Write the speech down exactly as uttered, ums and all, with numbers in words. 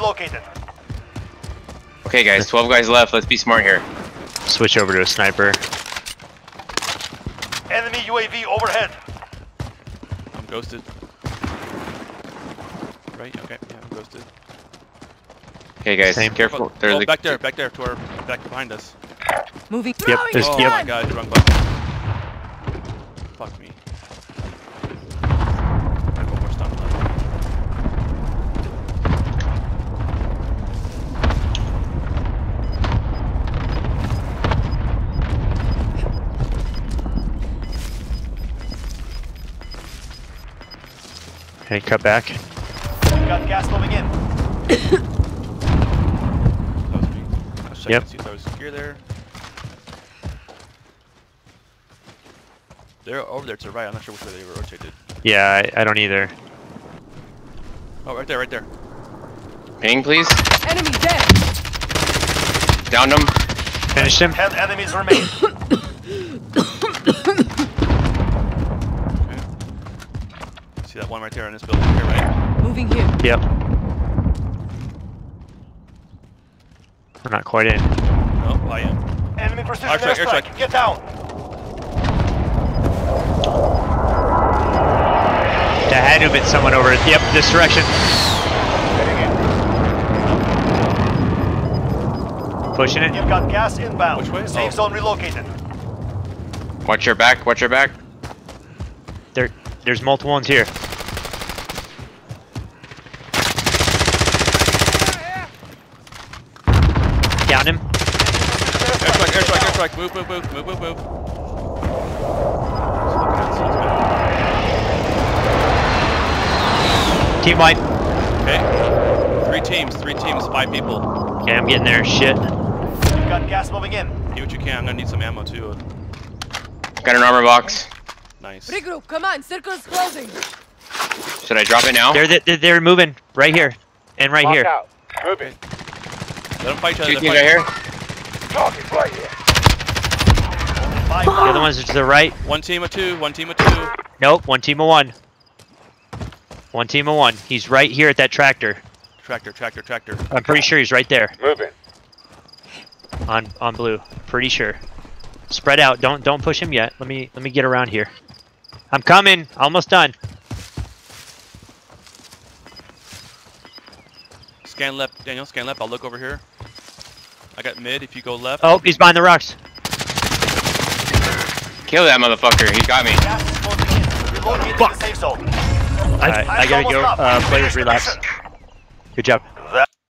relocated. Okay, guys, twelve guys left. Let's be smart here. Switch over to a sniper. Enemy U A V overhead. I'm ghosted. Right? Okay, yeah, I'm ghosted. Okay, guys, Same. careful. There's Oh, a... back there, back there, to our back behind us. Moving. Yep, there's, Oh yep. my god, wrong button. Fuck me. I have one more stun left. Okay, cut back. Got gas moving in. That was me. I was checking Yep. to see if there was gear there. They're over there to the right. I'm not sure which way they were rotated. Yeah, I, I don't either. Oh, right there, right there. Ping, please. Enemy dead. Downed him. Finished him. Ten enemies remain. Okay. See that one right there in this building here, right? Moving here. Yep. We're not quite in. No, I am. Enemy precision Airstrike, airstrike. airstrike. Get down. There had to have been someone over. Yep, this direction. Pushing it. You've got gas inbound. Which way? Safe Oh. zone relocated. Watch your back. Watch your back. There, there's multiple ones here. Down him. Airstrike, airstrike, airstrike. Move, move, move, move, move, move. Team wipe. Okay. Three teams, three teams, five people. Okay, I'm getting there. Shit. You've got gas moving in. Do what you can. I'm gonna need some ammo too. Got an armor box. Nice. Regroup. Come on. Circle is closing. Should I drop it now? They're they're, they're moving right here and right here. Out. Moving. Let them fight each other. Two they're teams right fighting. here. Target right here. Five The other ones are to the right. One team of two, one team of two. Nope. One team of one. One team of one. He's right here at that tractor. Tractor, tractor, tractor. I'm pretty sure he's right there. Moving. On on blue. Pretty sure. Spread out. Don't don't push him yet. Let me let me get around here. I'm coming. Almost done. Scan left, Daniel, scan left. I'll look over here. I got mid if you go left. Oh, he's behind the rocks. Kill that motherfucker. He got me. Gas is moving in. Relocating Fuck. the safe zone. I, I gotta go. Uh, players relapse. Good job.